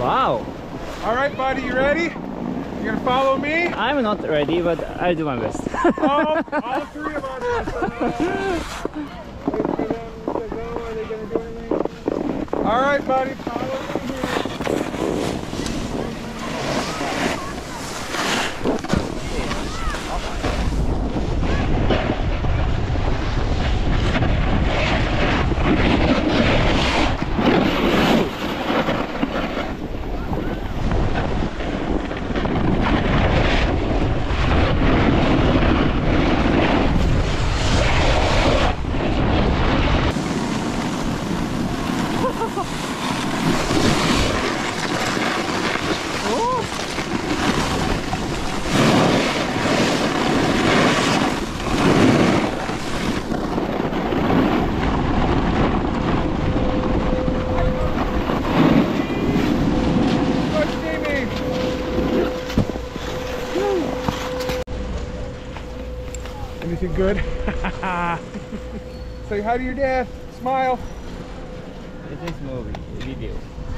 Wow. All right, buddy, you ready? You gonna follow me? I'm not ready, but I'll do my best. All three of us. Wait for them to go. Are they gonna do anything? All right, buddy, follow me here. Anything good? Say hi to your dad. Smile. This is movie, video.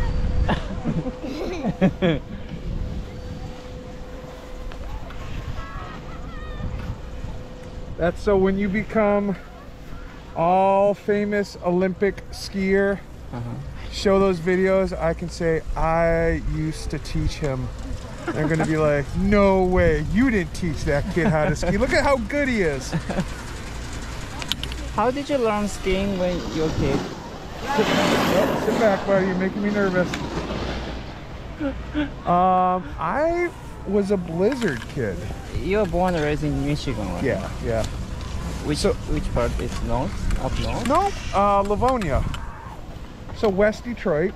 That's so when you become all famous Olympic skier, show those videos, I can say I used to teach him. They're gonna be like, no way, you didn't teach that kid how to ski. Look at how good he is. How did you learn skiing when you were a kid? Sit back, buddy, you're making me nervous. I was a blizzard kid. You were born and raised in Michigan, right? Yeah. Which part is north? Up north? No, Livonia. So West Detroit.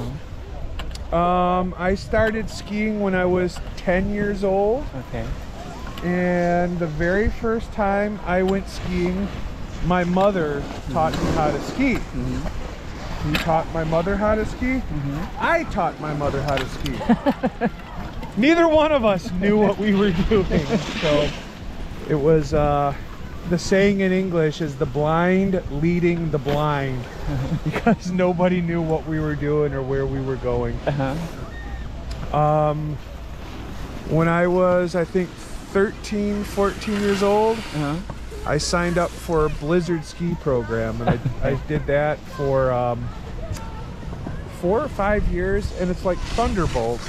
I started skiing when I was 10 years old. Okay. And the very first time I went skiing, my mother taught me how to ski. He taught my mother how to ski. I taught my mother how to ski. Neither one of us knew what we were doing. So it was, the saying in English is the blind leading the blind, because nobody knew what we were doing or where we were going. When I was, I think, 13, 14 years old, I signed up for a blizzard ski program, and I did that for 4 or 5 years, and it's like thunderbolts.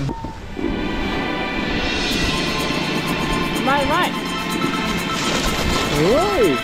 Right. Whoa!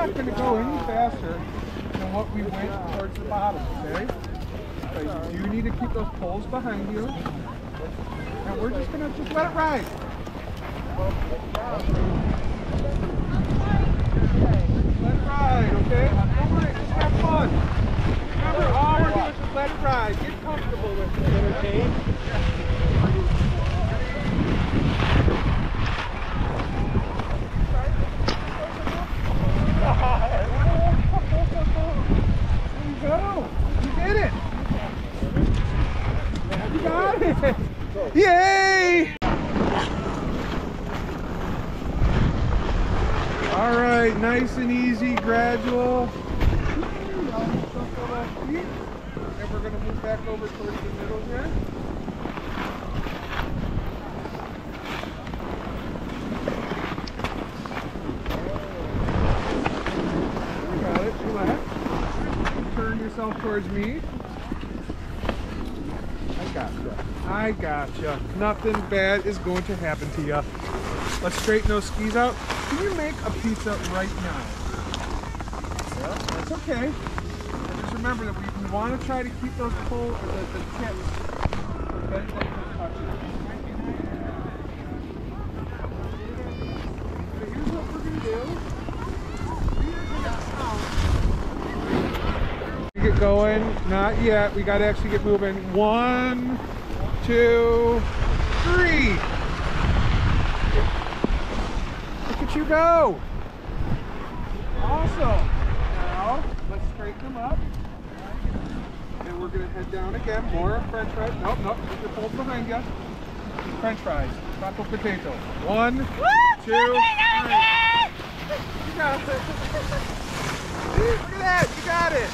not going to go any faster than what we went towards the bottom, okay? So you do need to keep those poles behind you. And we're just going to just let it ride. Let it ride, okay? Don't worry, just have fun. Remember, all we're doing is just let it ride. Get comfortable with it, okay? There you go. You did it. You got it. Yay! All right, nice and easy, gradual. And we're going to move back over towards the middle here. You got it, relax. Turn yourself towards me. I gotcha. Nothing bad is going to happen to you. Let's straighten those skis out. Can you make a pizza right now? Yeah, that's okay. And just remember that we want to try to keep those poles, or the tips, bent from touching. So here's what we're going to do. Get going. Not yet. We got to actually get moving. 1, 2, 3. Look at you go. Awesome. Now, let's straighten them up. And we're going to head down again. More french fries. Nope, nope. Keep your poles behind you. French fries. Taco potato. 1, 2, 3. You got it. See, look at that. You got it.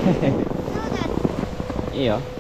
No, Dad. Iya.